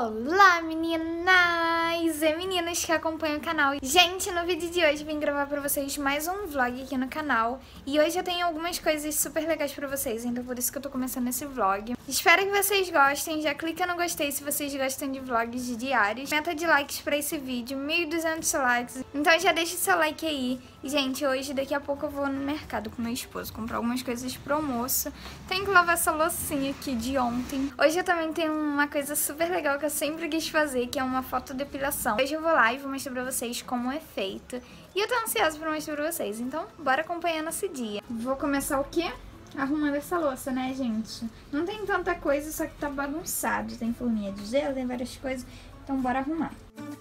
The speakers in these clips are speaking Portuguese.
Olá meninas e meninas que acompanham o canal. Gente, no vídeo de hoje vim gravar pra vocês mais um vlog aqui no canal. E hoje eu tenho algumas coisas super legais pra vocês, então por isso que eu tô começando esse vlog. Espero que vocês gostem, já clica no gostei se vocês gostam de vlogs diários. Meta de likes pra esse vídeo, 1.200 likes, então já deixa o seu like aí. E gente, hoje daqui a pouco eu vou no mercado com meu esposo comprar algumas coisas pro almoço. Tenho que lavar essa loucinha aqui de ontem. Hoje eu também tenho uma coisa super legal que eu sempre quis fazer, que é uma fotodepilação. Hoje eu vou lá e vou mostrar pra vocês como é feito. E eu tô ansiosa pra mostrar pra vocês, então bora acompanhar nesse dia. Vou começar o quê? Arrumando essa louça, né, gente? Não tem tanta coisa, só que tá bagunçado. Tem forminha de gelo, tem várias coisas, então bora arrumar.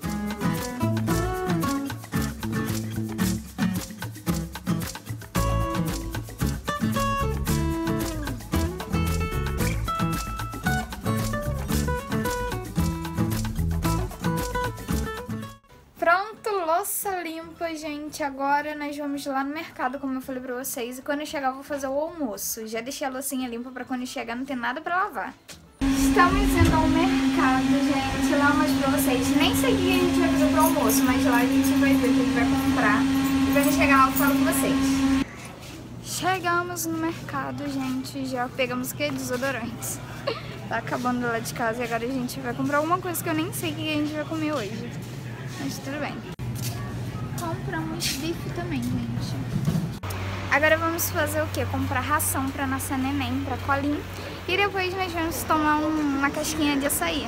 Louça limpa, gente. Agora nós vamos lá no mercado, como eu falei pra vocês. E quando eu chegar eu vou fazer o almoço. Já deixei a loucinha limpa pra quando eu chegar não ter nada pra lavar. Estamos indo ao mercado, gente. Lá eu mostro pra vocês. Nem sei o que a gente vai fazer pro almoço, mas lá a gente vai ver o que a gente vai comprar. E quando eu chegar lá eu falo com vocês. Chegamos no mercado, gente. Já pegamos o que? Desodorantes. Tá acabando lá de casa e agora a gente vai comprar alguma coisa que eu nem sei o que a gente vai comer hoje. Mas tudo bem. Compramos bife também, gente. Agora vamos fazer o quê? Comprar ração pra nossa neném, pra Colinha. E depois nós vamos tomar uma casquinha de açaí.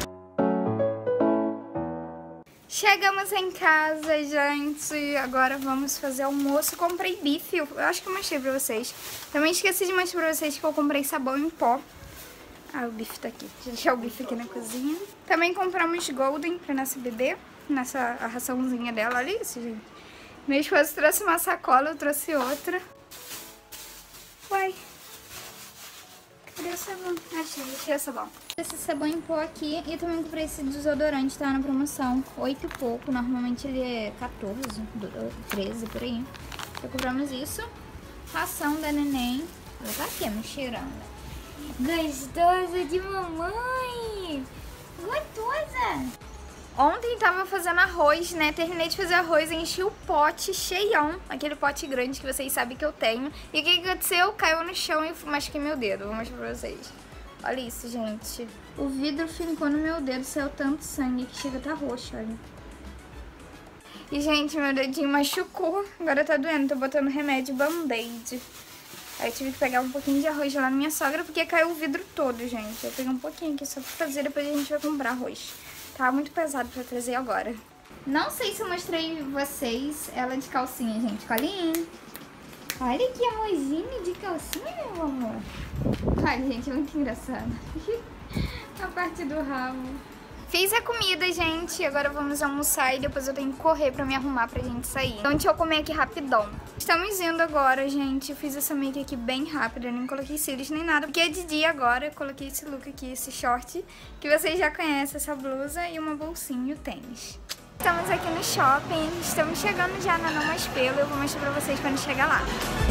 Chegamos em casa, gente. Agora vamos fazer almoço. Comprei bife. Eu acho que eu mostrei pra vocês. Também esqueci de mostrar pra vocês que eu comprei sabão em pó. Ah, o bife tá aqui. Deixa eu deixar o bife aqui na cozinha. Também compramos Golden pra nossa bebê. A raçãozinha dela, olha isso, gente. Meu esposo trouxe uma sacola, eu trouxe outra. Uai. Cadê o sabão? Achei o sabão. Esse sabão em pó aqui e também comprei esse desodorante, tá na promoção. 8 e pouco, normalmente ele é 14, 13, por aí. Então compramos isso. Ração da neném. Ela tá aqui, me cheirando. Gostosa de mamãe! Gostosa! Ontem tava fazendo arroz, né? Terminei de fazer arroz, enchi o pote cheião. Aquele pote grande que vocês sabem que eu tenho. E o que aconteceu? Caiu no chão e eu machuquei meu dedo. Vou mostrar pra vocês. Olha isso, gente. O vidro fincou no meu dedo, saiu tanto sangue que chega a tá roxo, olha. E, gente, meu dedinho machucou. Agora tá doendo, tô botando remédio Band-Aid. Aí eu tive que pegar um pouquinho de arroz lá na minha sogra, porque caiu o vidro todo, gente. Eu peguei um pouquinho aqui só pra fazer, depois a gente vai comprar arroz. Tá muito pesado pra trazer agora. Não sei se eu mostrei vocês ela de calcinha, gente. Colinha. Olha que amorzinho de calcinha, meu amor. Olha, gente, é muito engraçado. A parte do rabo. Fiz a comida, gente. Agora vamos almoçar e depois eu tenho que correr pra me arrumar pra gente sair. Então deixa eu comer aqui rapidão. Estamos indo agora, gente. Eu fiz essa make aqui bem rápida. Eu nem coloquei cílios nem nada, porque é de dia agora. Eu coloquei esse look aqui, esse short, que vocês já conhecem, essa blusa e uma bolsinha e o tênis. Estamos aqui no shopping. Estamos chegando já na Não Mais Pelo. Eu vou mostrar pra vocês quando chegar lá.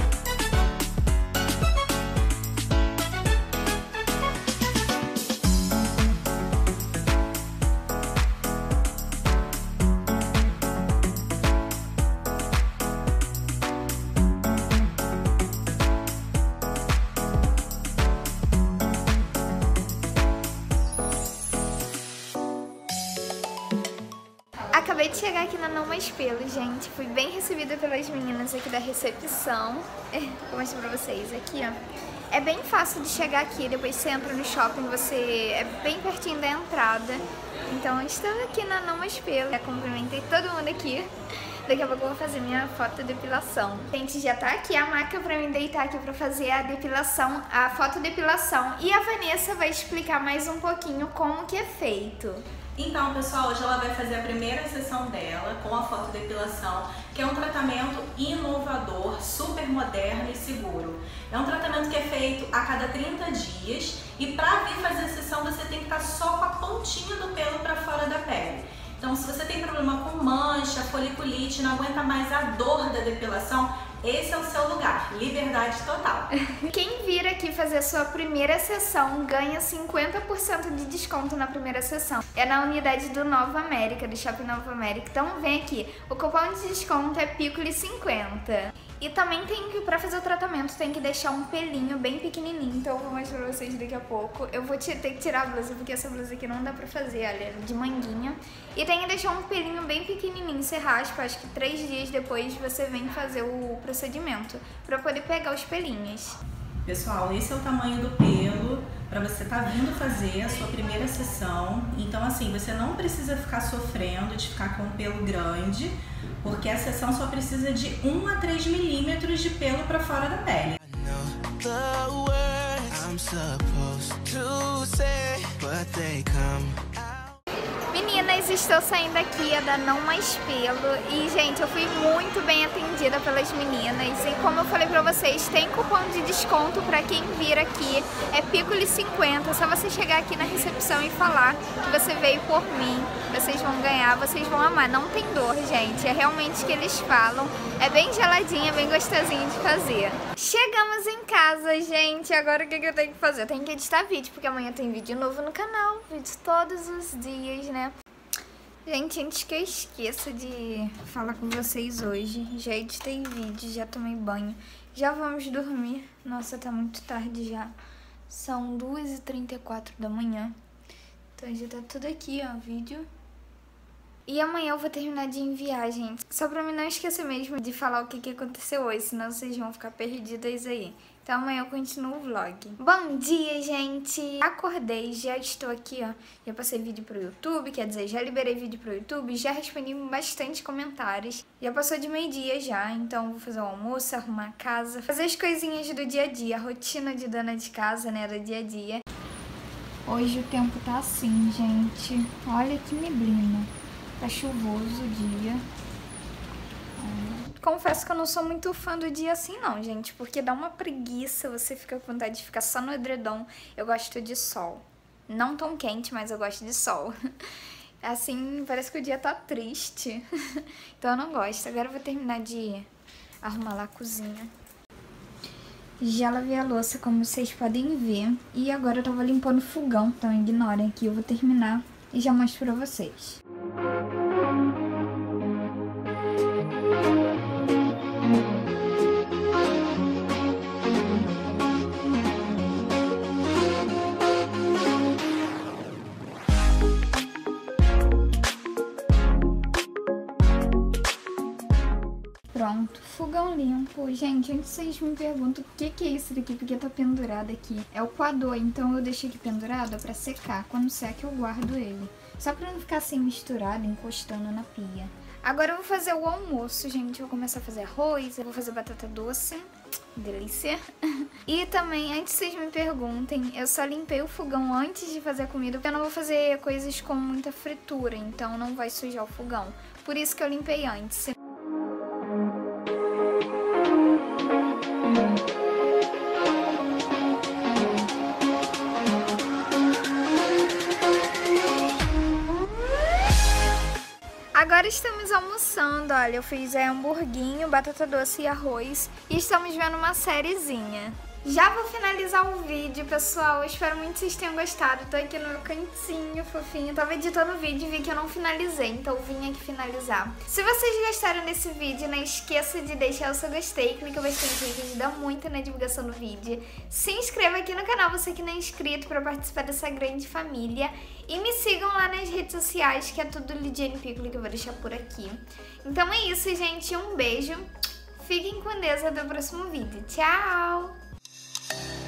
Acabei de chegar aqui na Não Mais Pelo, gente. Fui bem recebida pelas meninas aqui da recepção. Vou mostrar pra vocês aqui, ó. É bem fácil de chegar aqui, depois você entra no shopping, você é bem pertinho da entrada. Então eu estou aqui na Não Mais Pelo. Já cumprimentei todo mundo aqui. Daqui a pouco eu vou fazer minha fotodepilação. Gente, já tá aqui a maca pra mim deitar aqui pra fazer a depilação, a fotodepilação. E a Vanessa vai explicar mais um pouquinho como que é feito. Então, pessoal, hoje ela vai fazer a primeira sessão dela com a fotodepilação, que é um tratamento inovador, super moderno e seguro. É um tratamento que é feito a cada 30 dias e para vir fazer a sessão você tem que estar só com a pontinha do pelo para fora da pele. Então, se você tem problema com mancha, foliculite, não aguenta mais a dor da depilação, esse é o seu lugar, liberdade total. Quem vir aqui fazer a sua primeira sessão ganha 50% de desconto na primeira sessão. É na unidade do Nova América, do Shopping Nova América. Então vem aqui, o cupom de desconto é Piccoli50. E também tem que, pra fazer o tratamento, tem que deixar um pelinho bem pequenininho. Então eu vou mostrar pra vocês daqui a pouco. Eu vou ter que tirar a blusa, porque essa blusa aqui não dá pra fazer, olha, de manguinha. E tem que deixar um pelinho bem pequenininho. Você raspa, acho que 3 dias depois você vem fazer o procedimento, pra poder pegar os pelinhos. Pessoal, esse é o tamanho do pelo para você estar vindo fazer a sua primeira sessão. Então assim, você não precisa ficar sofrendo de ficar com um pelo grande, porque a sessão só precisa de 1 a 3 milímetros de pelo para fora da pele. Meninas, estou saindo aqui da Não Mais Pelo e, gente, eu fui muito bem atendida pelas meninas e, como eu falei pra vocês, tem cupom de desconto pra quem vir aqui, é Piccoli50, é só você chegar aqui na recepção e falar que você veio por mim, vocês vão ganhar, vocês vão amar, não tem dor, gente, é realmente o que eles falam, é bem geladinha, bem gostosinho de fazer. Chegamos em casa, gente, agora o que eu tenho que fazer? Eu tenho que editar vídeo, porque amanhã tem vídeo novo no canal, vídeo todos os dias, né? Gente, antes que eu esqueça de falar com vocês hoje, já editei vídeo, já tomei banho, já vamos dormir. Nossa, tá muito tarde já, são 2h34 da manhã, então já tá tudo aqui, ó, vídeo. E amanhã eu vou terminar de enviar, gente, só pra mim não esquecer mesmo de falar o que aconteceu hoje, senão vocês vão ficar perdidas aí. Então amanhã eu continuo o vlog. Bom dia, gente! Acordei, já estou aqui, ó. Já passei vídeo pro YouTube, quer dizer, já liberei vídeo pro YouTube, já respondi bastante comentários. Já passou de meio-dia já, então vou fazer o almoço, arrumar a casa, fazer as coisinhas do dia a dia, a rotina de dona de casa, né, do dia a dia. Hoje o tempo tá assim, gente. Olha que neblina. Tá chuvoso o dia. Confesso que eu não sou muito fã do dia assim não, gente, porque dá uma preguiça, você fica com vontade de ficar só no edredom. Eu gosto de sol. Não tão quente, mas eu gosto de sol. Assim, parece que o dia tá triste. Então eu não gosto. Agora eu vou terminar de arrumar lá a cozinha. Já lavei a louça, como vocês podem ver. E agora eu tava limpando o fogão, então ignorem aqui. Eu vou terminar e já mostro pra vocês. Pronto, fogão limpo. Gente, antes vocês me perguntam o que é isso daqui, porque tá pendurado aqui. É o coador, então eu deixei aqui pendurado pra secar. Quando seca eu guardo ele, só pra não ficar assim misturado, encostando na pia. Agora eu vou fazer o almoço, gente. Eu vou começar a fazer arroz, eu vou fazer batata doce. Delícia. E também, antes vocês me perguntem, eu só limpei o fogão antes de fazer a comida, porque eu não vou fazer coisas com muita fritura, então não vai sujar o fogão. Por isso que eu limpei antes. Agora estamos almoçando, olha, eu fiz hamburguinho, batata doce e arroz e estamos vendo uma sériezinha. Já vou finalizar o vídeo, pessoal, eu espero muito que vocês tenham gostado. Tô aqui no meu cantinho fofinho, tava editando o vídeo e vi que eu não finalizei, então vim aqui finalizar. Se vocês gostaram desse vídeo, não esqueça de deixar o seu gostei, clica bastante aí que ajuda muito na divulgação do vídeo. Se inscreva aqui no canal, você que não é inscrito, para participar dessa grande família. E me sigam lá nas redes sociais, que é tudo Lidiane Piccoli, que eu vou deixar por aqui. Então é isso, gente, um beijo, fiquem com Deus, até o próximo vídeo, tchau!